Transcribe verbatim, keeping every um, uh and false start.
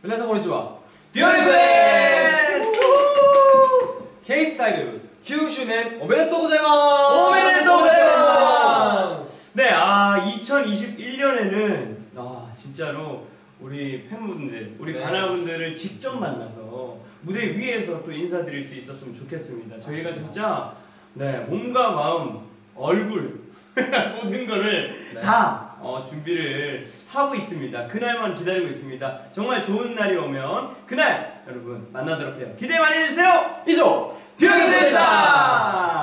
皆さんこんにちは。 ビヨンです。 K-스타일きゅうしゅうねんおめでとうございます。 おめでとうございます。네, 아 이천이십일 년에는 아 진짜로 우리 팬분들, 우리 네. 가나분들을 직접 만나서 무대 위에서 또 인사드릴 수 있었으면 좋겠습니다. 저희가 진짜 네, 몸과 마음, 얼굴 모든 거를 네. 다 어, 준비를 하고 있습니다. 그날만 기다리고 있습니다. 정말 좋은 날이 오면 그날 여러분 만나도록 해요. 기대 많이 해주세요. 이조 비영이였습니다.